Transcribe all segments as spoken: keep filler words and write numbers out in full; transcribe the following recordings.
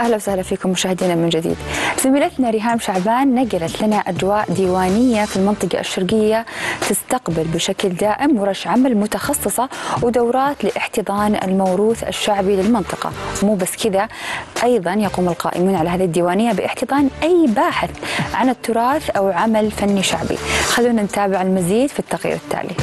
أهلا وسهلا فيكم مشاهدينا من جديد. زميلتنا ريهام شعبان نقلت لنا أجواء ديوانية في المنطقة الشرقية تستقبل بشكل دائم ورش عمل متخصصة ودورات لاحتضان الموروث الشعبي للمنطقة. مو بس كذا، أيضا يقوم القائمون على هذه الديوانية باحتضان أي باحث عن التراث أو عمل فني شعبي. خلونا نتابع المزيد في التقرير التالي.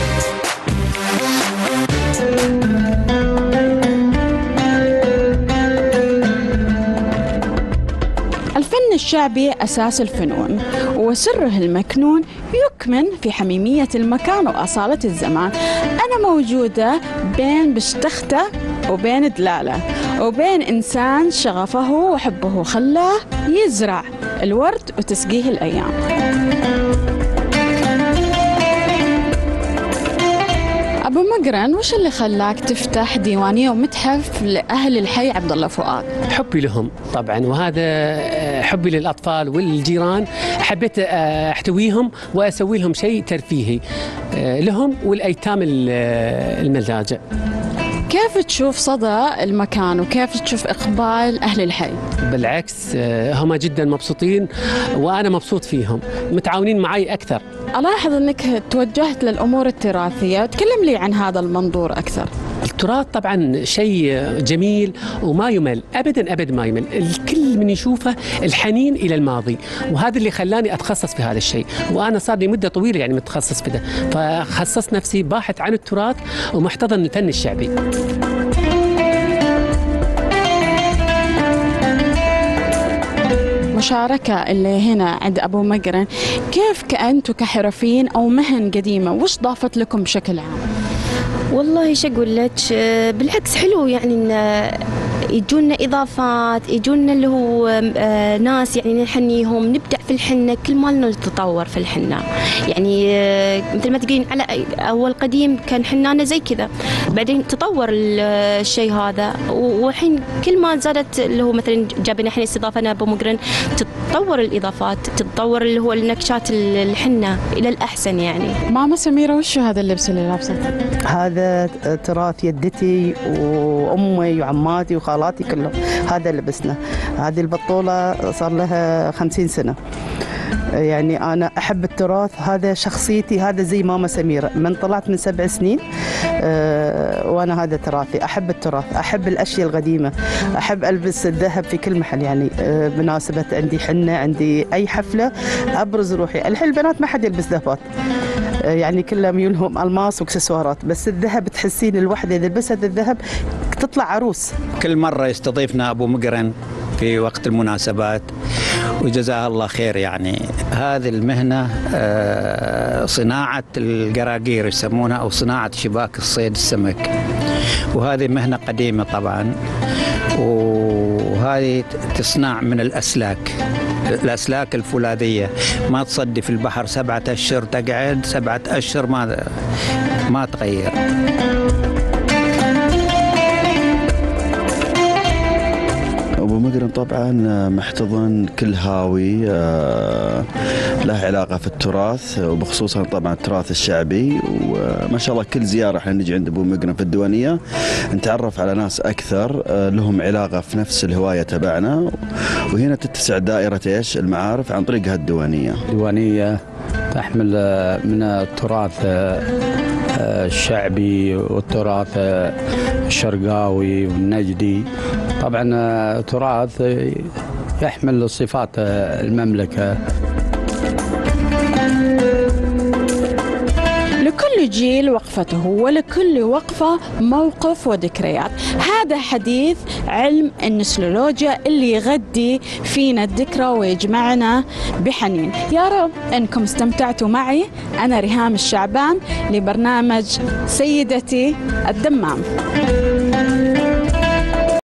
الفن الشعبي أساس الفنون، وسره المكنون يكمن في حميمية المكان وأصالة الزمان. أنا موجودة بين بشتختة وبين دلالة وبين إنسان شغفه وحبه خلاه يزرع الورد وتسقيه الأيام. أبو مقرن، وش اللي خلاك تفتح ديوانية ومتحف لأهل الحي عبد الله فؤاد؟ حبي لهم طبعا، وهذا حبي للأطفال والجيران. حبيت أحتويهم وأسوي لهم شيء ترفيهي لهم والأيتام الملاجئ. كيف تشوف صدى المكان وكيف تشوف إقبال أهل الحي؟ بالعكس، هم جدا مبسوطين وأنا مبسوط فيهم، متعاونين معي أكثر. ألاحظ أنك توجهت للأمور التراثية، تكلم لي عن هذا المنظور أكثر. التراث طبعا شيء جميل وما يمل أبدا أبدا، ما يمل. الكل من يشوفه الحنين إلى الماضي، وهذا اللي خلاني أتخصص في هذا الشيء. وأنا صار لي مدة طويلة يعني متخصص في ده، فخصصت نفسي باحث عن التراث ومحتضن الفن الشعبي. مشاركة اللي هنا عند أبو مقرن، كيف كأنتوا كحرفيين أو مهن قديمة وش ضافت لكم بشكل عام؟ والله ايش اقول لك، بالعكس حلو يعني ان يجونا اضافات، يجونا اللي هو ناس يعني نحنيهم، نبدع في الحنه، كل مالنا نتطور في الحنه. يعني مثل ما تقولين على اول قديم كان حنانه زي كذا، بعدين تطور الشيء هذا، والحين كل ما زادت اللي هو مثلا جابنا احنا استضافنا ابو مقرن، تتطور الاضافات، تتطور اللي هو النكشات الحنه الى الاحسن. يعني ماما سميره، وش هذا اللبس اللي لابسته؟ هذا تراث يدتي وامي وعماتي وخالاتي كلهم، هذا لبسنا. هذه البطوله صار لها خمسين سنه. يعني أنا أحب التراث، هذا شخصيتي، هذا زي ماما سميرة من طلعت من سبع سنين. أه وأنا هذا تراثي، أحب التراث، أحب الأشياء القديمة، أحب ألبس الذهب في كل محل. يعني أه مناسبة عندي حنة، عندي أي حفلة أبرز روحي. الحين البنات ما حد يلبس ذهبات، أه يعني كلها ميولهم ألماس واكسسوارات، بس الذهب تحسين الوحدة إذا لبست الذهب تطلع عروس. كل مرة يستضيفنا أبو مقرن في وقت المناسبات، وجزاه الله خير. يعني هذه المهنة صناعة القراقير يسمونها، أو صناعة شباك الصيد السمك، وهذه مهنة قديمة طبعا. وهذه تصنع من الأسلاك، الأسلاك الفولاذية، ما تصدي في البحر سبعة أشهر، تقعد سبعة أشهر ما ما تغير. أبو مقرن طبعا محتضن كل هاوي له علاقة في التراث، وبخصوصا طبعا التراث الشعبي. وما شاء الله كل زيارة احنا نجي عند أبو مقرن في الديوانية نتعرف على ناس أكثر لهم علاقة في نفس الهواية تبعنا، وهنا تتسع دائرة ايش المعارف عن طريق هالديوانية. الديوانية تحمل من التراث الشعبي والتراث الشرقاوي والنجدي. طبعا تراث يحمل صفات المملكة. لكل جيل وقفته، ولكل وقفة موقف وذكريات. هذا حديث علم النسلولوجيا اللي يغذي فينا الذكرى ويجمعنا بحنين. يا رب أنكم استمتعتوا معي. أنا ريهام الشعبان لبرنامج سيدتي الدمام.